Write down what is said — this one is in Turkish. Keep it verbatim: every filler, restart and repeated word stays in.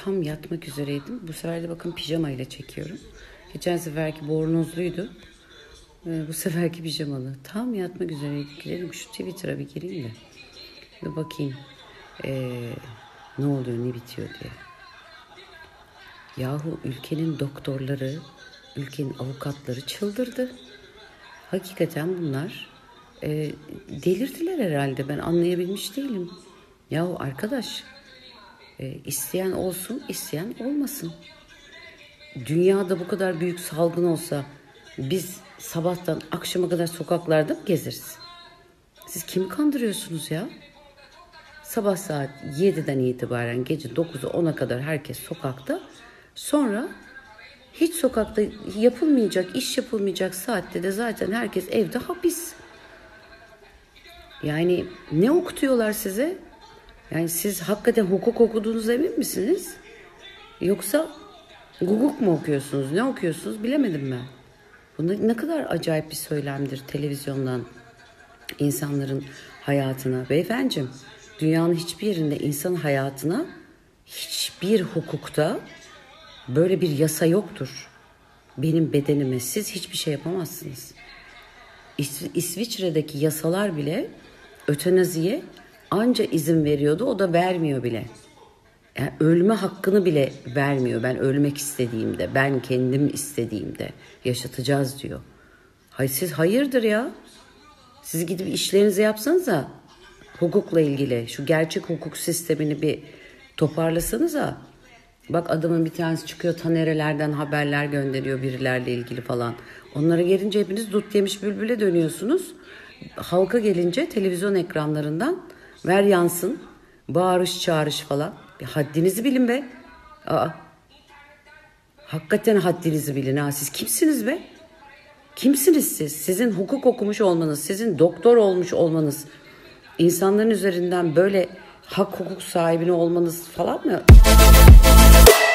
tam yatmak üzereydim. Bu sefer de bakın pijama ile çekiyorum. Geçen seferki bornozluydu. Ee, bu seferki pijamalı. Tam yatmak üzereydim. Girelim şu Twitter'a bir gireyim de. Bir bakayım. Ee, ne oluyor, ne bitiyor diye. Yahu ülkenin doktorları, ülkenin avukatları çıldırdı. Hakikaten bunlar e, delirdiler herhalde. Ben anlayabilmiş değilim. Yahu arkadaş, e, isteyen olsun, isteyen olmasın. Dünyada bu kadar büyük salgın olsa biz sabahtan akşama kadar sokaklarda mı gezeriz? Siz kimi kandırıyorsunuz ya? Sabah saat yediden itibaren gece dokuza ona kadar herkes sokakta. Sonra hiç sokakta yapılmayacak, iş yapılmayacak saatte de zaten herkes evde hapis. Yani ne okutuyorlar size? Yani siz hakikaten hukuk okuduğunuza emin misiniz? Yoksa hukuk mu okuyorsunuz? Ne okuyorsunuz bilemedim ben. Bu ne kadar acayip bir söylemdir televizyondan insanların hayatına. Beyefendiciğim, dünyanın hiçbir yerinde insan hayatına hiçbir hukukta böyle bir yasa yoktur. Benim bedenime siz hiçbir şey yapamazsınız. İs- İsviçre'deki yasalar bile ötenaziye anca izin veriyordu, o da vermiyor bile. Yani ölme hakkını bile vermiyor. Ben ölmek istediğimde, ben kendim istediğimde yaşatacağız diyor. Hayır, siz hayırdır ya? Siz gidip işlerinizi yapsanıza hukukla ilgili. Şu gerçek hukuk sistemini bir toparlasanıza. Bak adamın bir tanesi çıkıyor ta nerelerden haberler gönderiyor birilerle ilgili falan. Onlara gelince hepiniz dut yemiş bülbüle dönüyorsunuz. Halka gelince televizyon ekranlarından ver yansın, bağırış çağırış falan. Bir haddinizi bilin be. Aa, hakikaten haddinizi bilin ha. Siz kimsiniz be? Kimsiniz siz? Sizin hukuk okumuş olmanız, sizin doktor olmuş olmanız, insanların üzerinden böyle hak hukuk sahibini olmanız falan mı?